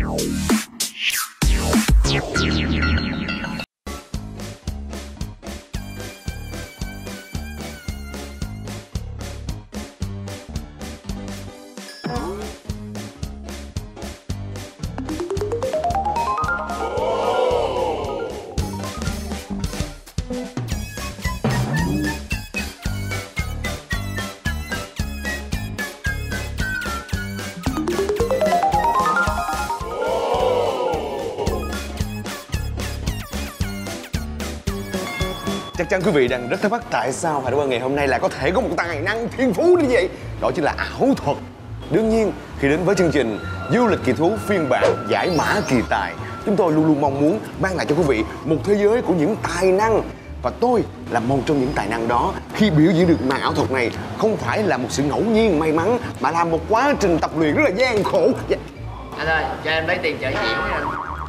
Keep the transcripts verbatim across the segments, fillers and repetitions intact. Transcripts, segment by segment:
Chắc chắn quý vị đang rất thắc mắc tại sao Hải Đức Ân ngày hôm nay lại có thể có một tài năng thiên phú như vậy. Đó chính là ảo thuật. Đương nhiên, khi đến với chương trình Du lịch kỳ thú phiên bản giải mã kỳ tài, chúng tôi luôn luôn mong muốn mang lại cho quý vị một thế giới của những tài năng. Và tôi là một trong những tài năng đó. Khi biểu diễn được màn ảo thuật này, không phải là một sự ngẫu nhiên may mắn, mà là một quá trình tập luyện rất là gian khổ. Anh ơi, cho em lấy tiền trợ diễn nha anh.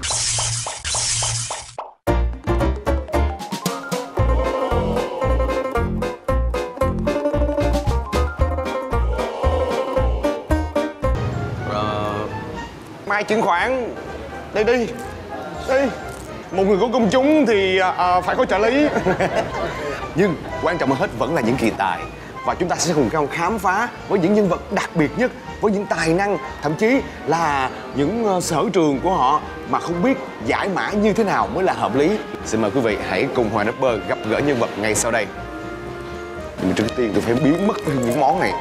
Mai chứng khoán, đi đi đi. Một người của công chúng thì à, phải có trợ lý. Nhưng quan trọng hơn hết vẫn là những kỳ tài. Và chúng ta sẽ cùng nhau khám phá với những nhân vật đặc biệt nhất, với những tài năng, thậm chí là những uh, sở trường của họ mà không biết giải mã như thế nào mới là hợp lý. Xin mời quý vị hãy cùng Hoàng Rapper gặp gỡ nhân vật ngay sau đây. Nhưng trước tiên tôi phải biến mất những món này.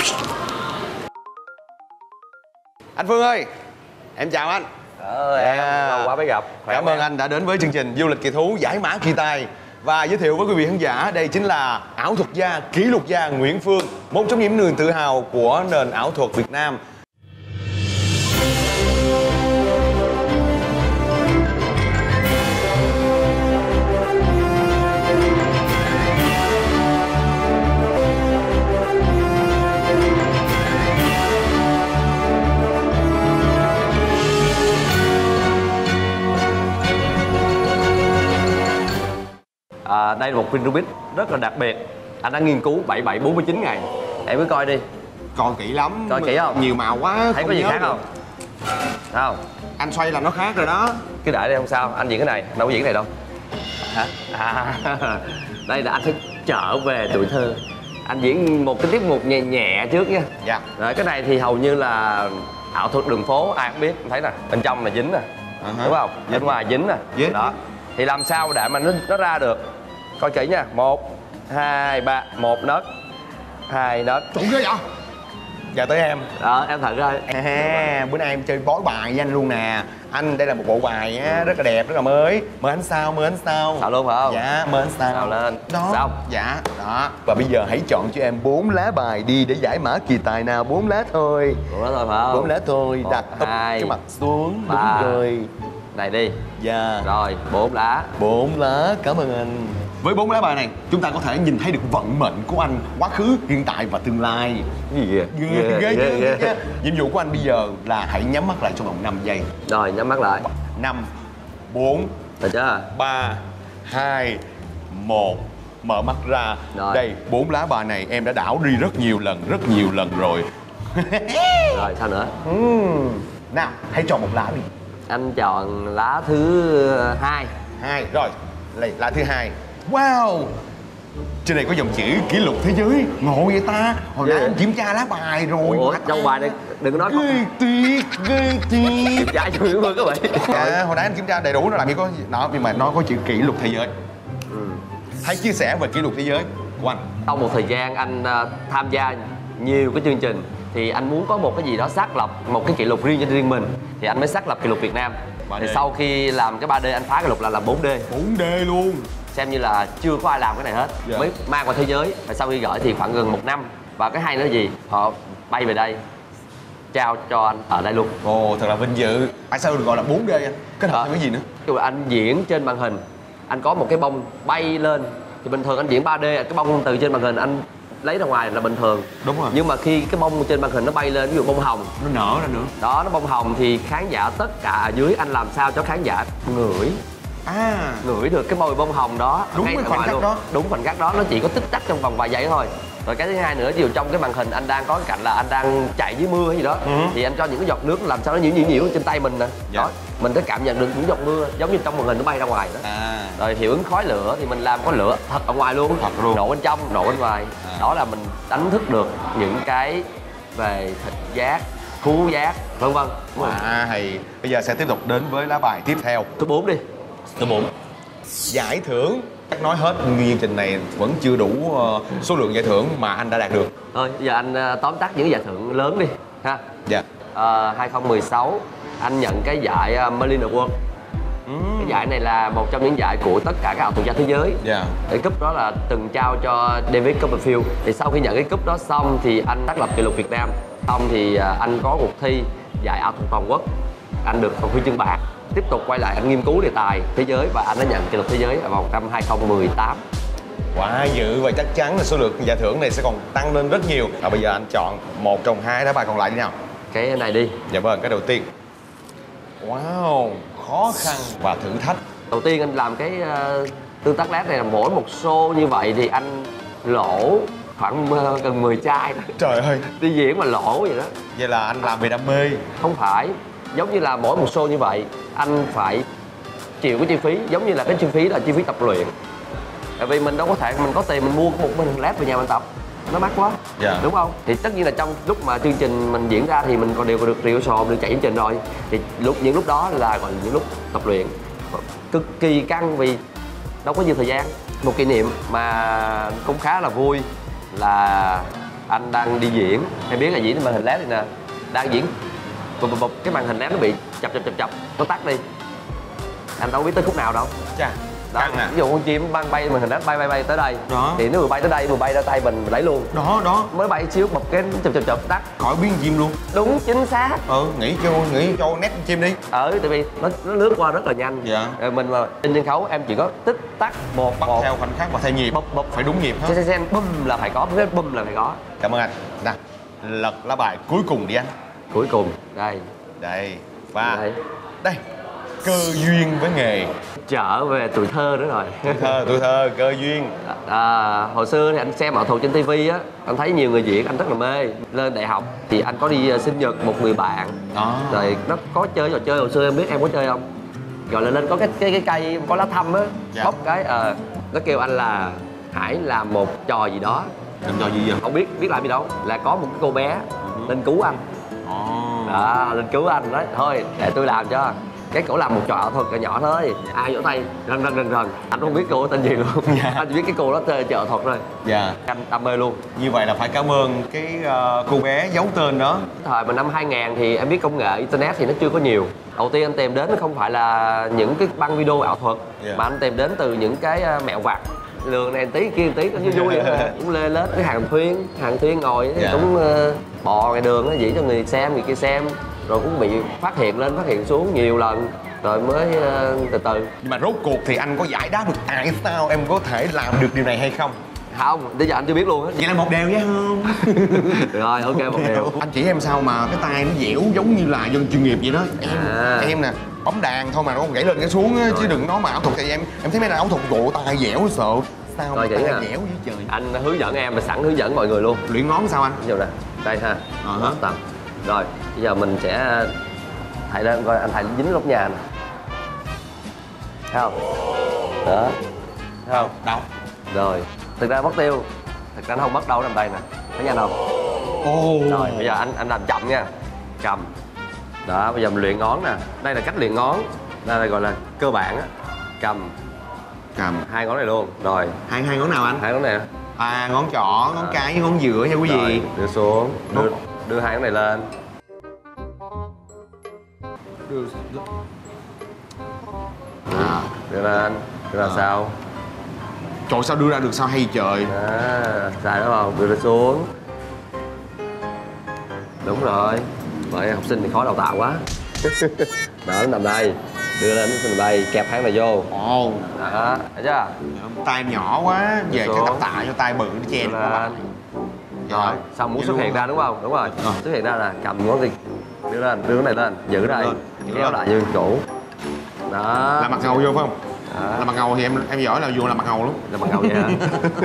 Anh Phương ơi, em chào anh. Ờ, em à, lâu quá mới gặp. Khỏe Cảm ơn anh đã đến với chương trình Du lịch kỳ thú giải mã kỳ tài. Và giới thiệu với quý vị khán giả, đây chính là ảo thuật gia, kỷ lục gia Nguyễn Phương, một trong những niềm tự hào của nền ảo thuật Việt Nam. À, đây là một viên Rubik rất là đặc biệt. Anh đã nghiên cứu bảy bảy bốn mươi chín ngày. Em cứ coi đi. Coi kỹ lắm. Coi kỹ không? Nhiều màu quá. Thấy có gì khác không? Thấy không? Anh xoay là nó khác rồi đó. Cứ để đây không sao. Anh diễn cái này. Đâu có diễn cái này đâu. Hả? À, đây là anh phải trở về tuổi thơ. Anh diễn một cái tiết mục nhẹ nhẹ trước nha. Dạ. Rồi cái này thì hầu như là ảo thuật đường phố, ai cũng biết. Em thấy nè, bên trong là dính nè. Uh-huh. Đúng không? Bên ngoài dính nè. Dính. Đó. Thì làm sao để mà nó, nó ra được? Coi kỹ nha. Một, hai, ba. Một nấc, hai nấc. Trụng ghê vậy? Giờ tới em. Đó, em thử coi. À, bữa nay em chơi bói bài với anh luôn nè. Anh, đây là một bộ bài á, rất là đẹp, rất là mới. Mời anh sao, mời anh sao. Sao luôn phải không? Dạ, mời anh sao. Sao lên. Đó. Xong. Dạ, đó. Và bây giờ hãy chọn cho em bốn lá bài đi để giải mã kỳ tài nào. Bốn lá thôi. Bốn lá thôi phải không? Bốn lá thôi. Một, đặt úp hai, cái mặt xuống. ba. Đúng rồi. Này đi. Dạ. Rồi, bốn lá. Bốn lá, cảm ơn anh. Với bốn lá bài này, chúng ta có thể nhìn thấy được vận mệnh của anh, quá khứ, hiện tại và tương lai. Cái gì vậy? Ghê, ghê, ghê, ghê. Nhiệm vụ của anh bây giờ là hãy nhắm mắt lại trong vòng năm giây. Rồi, nhắm mắt lại. Năm, bốn, Được chưa? ba, hai, một. Mở mắt ra. Rồi. Đây, bốn lá bài này em đã đảo đi rất nhiều lần, rất nhiều lần rồi. Rồi, sao nữa? uhm. Nào, hãy chọn một lá đi. Anh chọn lá thứ hai. Hai, rồi, lấy lá thứ hai. Wow, trên này có dòng chữ kỷ lục thế giới. Ngộ vậy ta. Hồi nãy anh kiểm tra lá bài rồi. Ủa, trong bài này đừng có nói ghê tuyệt, ghê tuyệt. kiểm tra cho Nguyễn Phương các bạn. Dạ, hồi nãy anh kiểm tra đầy đủ nó làm gì có đó, nhưng mà nó có chữ kỷ lục thế giới. Ừ. Hãy chia sẻ về kỷ lục thế giới của anh. Sau một thời gian anh uh, tham gia nhiều cái chương trình thì anh muốn có một cái gì đó xác lập một cái kỷ lục riêng cho riêng mình, thì anh mới xác lập kỷ lục Việt Nam. Thì sau khi làm cái ba D anh phá kỷ lục là làm bốn D. bốn D luôn. Xem như là chưa có ai làm cái này hết. Dạ. Mới mang qua thế giới. Và sau khi gửi thì khoảng gần một năm. Và cái hay nữa là gì? Họ bay về đây trao cho anh ở đây luôn. Ồ, thật là vinh dự. Tại sao được gọi là bốn D anh? Kết hợp thêm cái gì nữa? Khi mà anh diễn trên màn hình, anh có một cái bông bay lên. Thì bình thường anh diễn ba D, cái bông từ trên màn hình anh lấy ra ngoài là bình thường. Đúng rồi. Nhưng mà khi cái bông trên màn hình nó bay lên, ví dụ bông hồng, nó nở ra nữa. Đó, nó bông hồng thì khán giả tất cả ở dưới anh làm sao cho khán giả ngửi. À, ngửi được cái mùi bông hồng đó. Đúng cái khoảnh khắc luôn. đó. Đúng khoảnh khắc đó, nó chỉ có tích tắc trong vòng vài giây thôi. Rồi cái thứ hai nữa, ví dụ trong cái màn hình anh đang có cái cạnh là anh đang chạy dưới mưa hay gì đó, ừ. thì anh cho những cái giọt nước làm sao nó nhiễu nhiễu nhiễu trên tay mình nè. Dạ. Đó, mình có cảm nhận được những giọt mưa giống như trong màn hình nó bay ra ngoài đó. À. Rồi hiệu ứng khói lửa thì mình làm có lửa thật ở ngoài luôn, thật luôn. Nổ bên trong, nổ bên ngoài. À. Đó là mình đánh thức được những cái về thịt giác, khứu giác, vân vân. À, hay. Bây giờ sẽ tiếp tục đến với lá bài tiếp theo. Thứ bốn đi. Thứ bốn. Giải thưởng. Chắc nói hết chương trình này vẫn chưa đủ uh, số lượng giải thưởng mà anh đã đạt được. Thôi, giờ anh uh, tóm tắt những giải thưởng lớn đi ha. Dạ. Uh, hai không một sáu anh nhận cái giải uh, Merlin Award. Mm. Cái giải này là một trong những giải của tất cả các ảo thuật gia thế giới. Yeah. Cái cúp đó là từng trao cho David Copperfield. Thì sau khi nhận cái cúp đó xong thì anh xác lập kỷ lục Việt Nam. Xong thì uh, anh có cuộc thi giải ảo thuật toàn quốc. Anh được huy chương bạc. Tiếp tục quay lại anh nghiên cứu đề tài thế giới và anh đã nhận kỷ lục thế giới vào năm hai không một tám. Quá dữ, và chắc chắn là số lượng giải thưởng này sẽ còn tăng lên rất nhiều. Và bây giờ anh chọn một trong hai lá bài còn lại đi nào. Cái này đi. Dạ vâng, cái đầu tiên. Wow, khó khăn và thử thách. Đầu tiên anh làm cái uh, tương tác lát này là mỗi một show như vậy thì anh lỗ khoảng uh, gần mười chai đó. Trời ơi, đi diễn mà lỗ vậy đó. Vậy là anh làm vì đam mê? Không phải, giống như là mỗi một show như vậy anh phải chịu cái chi phí, giống như là cái chi phí là chi phí tập luyện. Tại vì mình đâu có thể mình có tiền mình mua một mình lát về nhà mình tập, nó mắc quá. Yeah. Đúng không? Thì tất nhiên là trong lúc mà chương trình mình diễn ra thì mình còn đều được rượu sò, được chạy chương trình rồi. Thì lúc những lúc đó là còn những lúc tập luyện cực kỳ căng vì đâu có nhiều thời gian. Một kỷ niệm mà cũng khá là vui là anh đang đi diễn, em biết là diễn trên màn hình led này nè, đang diễn bụp bụp bụp cái màn hình led nó bị chập chập chập chập nó tắt đi, anh đâu biết tới khúc nào đâu. Chà. Đó, à. Ví dụ con chim băng bay màn hình led bay bay bay tới đây đó. Thì nó vừa bay tới đây vừa bay ra tay mình, mình lấy luôn. Đó đó. Mới bay xíu bụp cái chập chập chập tắt. Khỏi biến chim luôn. Đúng chính xác. Ừ, nghĩ cho nghĩ cho nét chim đi. Ừ, tại vì nó nó lướt qua rất là nhanh. Dạ. Rồi mình mà trên sân khấu em chỉ có tích tắc một bắt một. theo khoảnh khắc và theo nhịp. Bụp bụp phải đúng nhịp hết. Sen sen bum là phải có, cái bum là phải có. Cảm ơn anh. Nào, lật lá bài cuối cùng đi anh. Cuối cùng đây. Đây. Và đây. Đây. Cơ duyên với nghề. Trở về tuổi thơ nữa rồi. Tuổi thơ, tuổi thơ, cơ duyên. À, hồi xưa thì anh xem ảo thuật trên tivi á, anh thấy nhiều người diễn anh rất là mê. Lên đại học thì anh có đi sinh nhật một người bạn. Đó. Rồi nó có chơi trò chơi hồi xưa em biết em có chơi không? Gọi là lên có cái cái cái cây có lá thăm á, dạ. Bóc cái ờ à, nó kêu anh là hãy làm một trò gì đó. Làm trò gì vậy? Không biết biết làm gì đâu. Là có một cái cô bé uh-huh. lên cứu anh. Oh. Đó, lên cứu anh đấy. Thôi để tôi làm cho. Cái cổ làm một trò ảo thuật nhỏ thôi, ai vỗ tay rần rần rần rần, anh không biết cô tên gì luôn. Dạ. Anh chỉ biết cái cô đó chơi ảo thuật thôi. Dạ. Anh đam mê luôn. Như vậy là phải cảm ơn cái uh, cô bé giấu tên đó. Thời mà năm hai nghìn thì em biết công nghệ internet thì nó chưa có nhiều. Đầu tiên anh tìm đến không phải là những cái băng video ảo thuật, yeah. mà anh tìm đến từ những cái uh, mẹo vặt. Lường này tí kia tí nó vui vui cũng lê lết cái hàng thuyên, hàng thuyên ngồi yeah. cũng uh, bò ngoài đường nó diễn cho người xem, người kia xem. Rồi cũng bị phát hiện lên, phát hiện xuống nhiều lần. Rồi mới uh, từ từ. Nhưng mà rốt cuộc thì anh có giải đáp được tại sao em có thể làm được điều này hay không? Không, bây giờ anh chưa biết luôn á. Vậy là một đều với không? Rồi, ok, một đều. Anh chỉ em sao mà cái tay nó dẻo giống như là dân chuyên nghiệp vậy đó. Em à. em nè, bấm đàn thôi mà nó còn gãy lên cái xuống á, chứ đừng nói mà ảo thuật thì em em thấy mấy đàn ảo thuật gộ tay dẻo sợ. Sao mà tay dẻo dưới trời. Anh hướng dẫn em, mà sẵn hướng dẫn mọi người luôn. Luyện ngón sao anh? Ví dụ nè, đây ha. Ờ uh-huh. Tầm. Rồi, bây giờ mình sẽ thầy lên coi anh thầy dính lóc nhà nè. Thấy không? Đó. Thấy không? Đâu? Rồi, thực ra mất tiêu. Thực ra nó không mất đâu, nằm đây nè. Thấy nhanh không? Oh. Rồi, bây giờ anh anh làm chậm nha. Cầm. Đó, bây giờ mình luyện ngón nè. Đây là cách luyện ngón. Đây là gọi là cơ bản á. Cầm. Cầm. Hai ngón này luôn. Rồi. Hai hai ngón nào anh? Hai ngón này. À, ngón trỏ, ngón à. cái với ngón giữa nha quý vị. Rồi, đưa xuống. Đưa, đưa hai ngón này lên. Đưa, đưa. À, đưa lên. Đưa ra à. Sao? Trời, sao đưa ra được sao hay trời. À, sai đúng không? Đưa ra xuống. Đúng rồi. Vậy học sinh thì khó đào tạo quá. Đó, nó nằm đây. Đưa lên, nó nằm đây, kẹp hai này vô. Ồ. Đó, thấy chưa? Tay nhỏ quá, về cái tập tạ cho tay bự nó che nó vào. Rồi, xong muốn xuất hiện ra đúng không? Đúng rồi. À. Xuất hiện ra là cầm ngón gì? Đưa lên, đưa cái này lên, giữ đây. Kéo lại như cũ. Đó. Làm mặt ngầu vô phải không? Là mặt ngầu thì em em giỏi là vừa là mặt ngầu lắm. Là mặt ngầu vậy hả?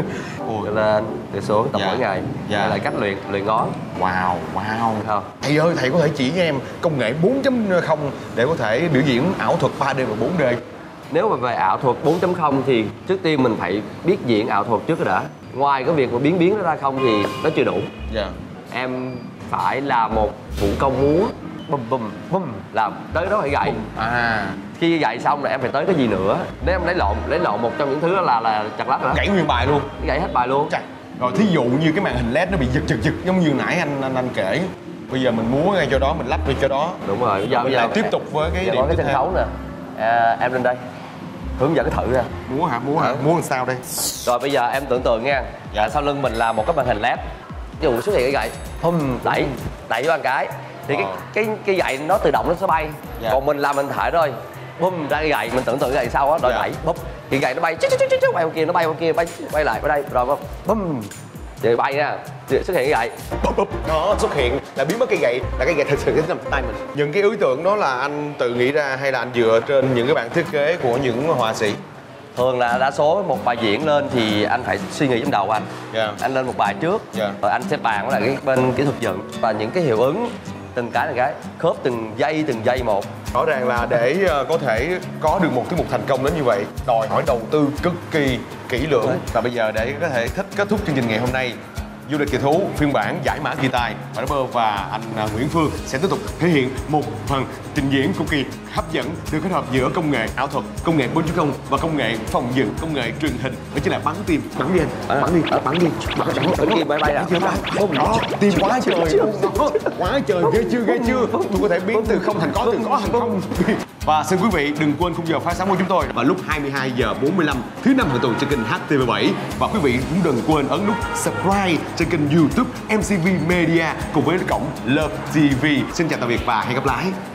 Đi lên, đi xuống tập Dạ. mỗi ngày. Dạ. Đây là cách luyện luyện ngón. Wow, wow. Không. Thầy ơi, thầy có thể chỉ cho em công nghệ bốn chấm không để có thể biểu diễn ảo thuật ba D và bốn D. Nếu mà về ảo thuật bốn chấm không thì trước tiên mình phải biết diễn ảo thuật trước đã. Ngoài cái việc mà biến biến nó ra không thì nó chưa đủ. Dạ. Em phải là một vũ công múa, bum bum bum, làm tới đó phải gậy. À, Khi gậy xong là em phải tới cái gì nữa. Nếu em lấy lộn lấy lộn một trong những thứ đó là là chặt lắc đó. gãy nguyên bài luôn. Gậy hết bài luôn. Chà. Rồi thí dụ như cái màn hình led nó bị giật giật giật giống như nãy anh anh anh kể. Bây giờ mình múa ngay chỗ đó, mình lắp ngay chỗ đó. Đúng rồi. Bây giờ Mình bây lại giờ tiếp tục với cái giờ điểm có cái tiếp sân theo. khấu nè. À, em lên đây. Hướng dẫn thử ra. Múa hả? Múa hả? Múa làm sao đây? Rồi bây giờ em tưởng tượng nha. Dạ. Sau lưng mình là một cái màn hình led. Ví dụ xuất hiện cái gậy, pum, đẩy, đẩy vào một cái. Thì cái Ờ. cái cái gậy nó tự động nó sẽ bay. Dạ. Còn mình làm mình thải thôi. Bum ra cái gậy, mình tưởng tượng cái gậy sau á, rồi Dạ. đẩy, búp. Thì gậy nó bay, chích, chích, chích, chích, bay qua kia, nó bay qua kia, bay bay lại qua đây, rồi bum. Thì bay nha. Thì xuất hiện cái gậy. Búp búp. Nó xuất hiện là biến mất cây gậy, là cây gậy thật sự trong tay mình. Những cái ý tưởng đó là anh tự nghĩ ra hay là anh dựa trên những cái bản thiết kế của những họa sĩ? Thường là đa số một bài diễn lên thì anh phải suy nghĩ trong đầu anh. Dạ. Anh lên một bài trước, Dạ. rồi anh sẽ bàn với lại cái bên kỹ thuật dựng và những cái hiệu ứng từng cái từng cái khớp từng giây từng giây một. Rõ ràng là để ờ, có thể có được một tiết mục thành công đến như vậy đòi hỏi đầu tư cực kỳ kỹ lưỡng. Và bây giờ để có thể thích kết thúc chương trình ngày hôm nay, Du lịch kỳ thú phiên bản giải mã kỳ tài, Barber và anh à, Nguyễn Phương sẽ tiếp tục thể hiện một phần trình diễn cực kỳ hấp dẫn được kết hợp giữa công nghệ ảo thuật, công nghệ bốn chấm không và công nghệ phòng dựng, công nghệ truyền hình. Đó chính là bắn tim, bắn đi anh, bắn đi, bắn đi, bắn bắn Bắn tim bay bay à? chưa bay? Đó, tim quá trời luôn đó, quá trời ghê chưa ghê chưa? Tôi có thể biến từ không thành có, từ có thành không. Và xin quý vị đừng quên khung giờ phát sóng của chúng tôi vào lúc hai mươi hai giờ bốn mươi lăm thứ năm hàng tuần trên kênh H T V bảy. Và quý vị cũng đừng quên ấn nút subscribe trên kênh YouTube em xê vê Media cùng với cổng Love ti vi. Xin chào tạm biệt và hẹn gặp lại.